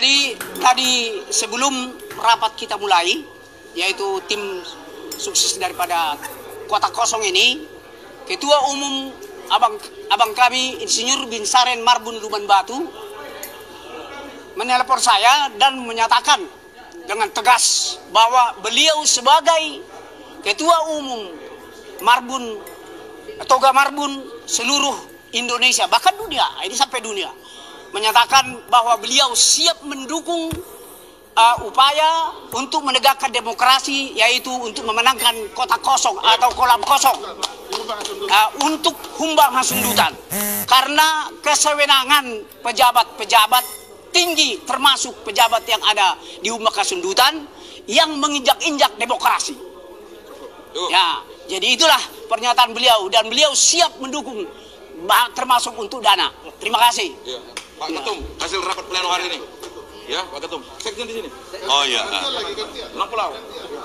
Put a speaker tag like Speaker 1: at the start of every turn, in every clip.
Speaker 1: Jadi tadi sebelum rapat kita mulai, yaitu tim sukses daripada Kota Kosong ini, Ketua Umum abang kami Insinyur Binsaren Marbun Luman Batu menelpon saya dan menyatakan dengan tegas bahwa beliau sebagai Ketua Umum Marbun Toga Marbun seluruh Indonesia, bahkan dunia, ini sampai dunia, menyatakan bahwa beliau siap mendukung upaya untuk menegakkan demokrasi, yaitu untuk memenangkan Kota Kosong atau Kolam Kosong untuk Humbang Hasundutan, karena kesewenangan pejabat-pejabat tinggi termasuk pejabat yang ada di Humbang Hasundutan yang menginjak-injak demokrasi. Ya, jadi itulah pernyataan beliau, dan beliau siap mendukung termasuk untuk dana. Terima kasih.
Speaker 2: Ya. Pak Ketum, hasil rapat pleno hari ini. Ya, Pak Ketum. Sekjen di sini.
Speaker 3: Oh iya.
Speaker 2: Lampulau.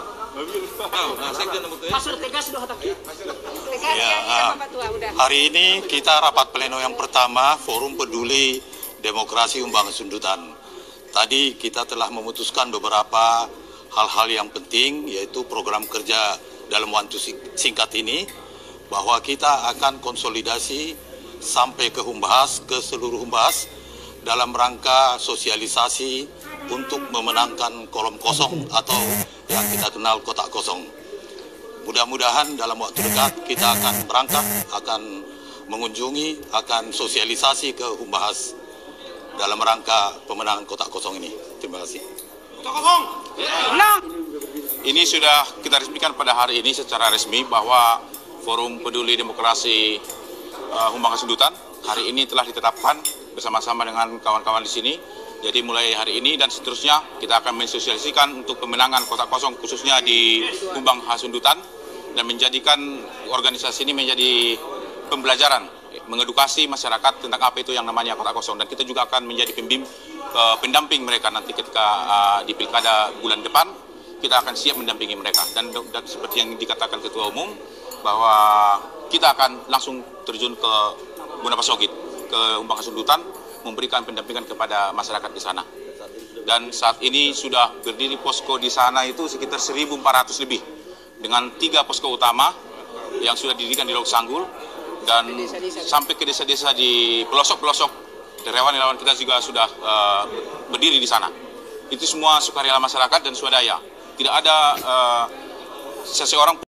Speaker 2: Sekjen nomor 3.
Speaker 1: Hasil tegas sudah katakan.
Speaker 3: Ya, hari ini kita rapat pleno yang pertama Forum Peduli Demokrasi Humbang Hasundutan. Tadi kita telah memutuskan beberapa hal-hal yang penting, yaitu program kerja dalam waktu singkat ini, bahwa kita akan konsolidasi sampai ke Humbahas, ke seluruh Humbahas, dalam rangka sosialisasi untuk memenangkan Kolom Kosong atau yang kita kenal Kota Kosong. Mudah-mudahan dalam waktu dekat kita akan berangkat, akan mengunjungi, akan sosialisasi ke Humbahas dalam rangka pemenangan Kota Kosong ini. Terima kasih.
Speaker 2: Kota Kosong.
Speaker 1: Menang.
Speaker 2: Ini sudah kita resmikan pada hari ini secara resmi bahwa Forum Peduli Demokrasi Humbang Hasundutan hari ini telah ditetapkan bersama-sama dengan kawan-kawan di sini. Jadi mulai hari ini dan seterusnya kita akan mensosialisasikan untuk pemenangan Kota Kosong khususnya di Humbang Hasundutan, dan menjadikan organisasi ini menjadi pembelajaran, mengedukasi masyarakat tentang apa itu yang namanya Kota Kosong, dan kita juga akan menjadi pendamping mereka nanti ketika di pilkada bulan depan. Kita akan siap mendampingi mereka, dan seperti yang dikatakan Ketua Umum bahwa kita akan langsung terjun ke Bunapasogit, ke Humbang Hasundutan, memberikan pendampingan kepada masyarakat di sana. Dan saat ini sudah berdiri posko di sana itu sekitar 1.400 lebih, dengan 3 posko utama yang sudah didirikan di Lok Sanggul, dan sampai ke desa-desa di pelosok-pelosok, relawan-relawan kita juga sudah berdiri di sana. Itu semua sukarela masyarakat dan swadaya. Tidak ada seseorang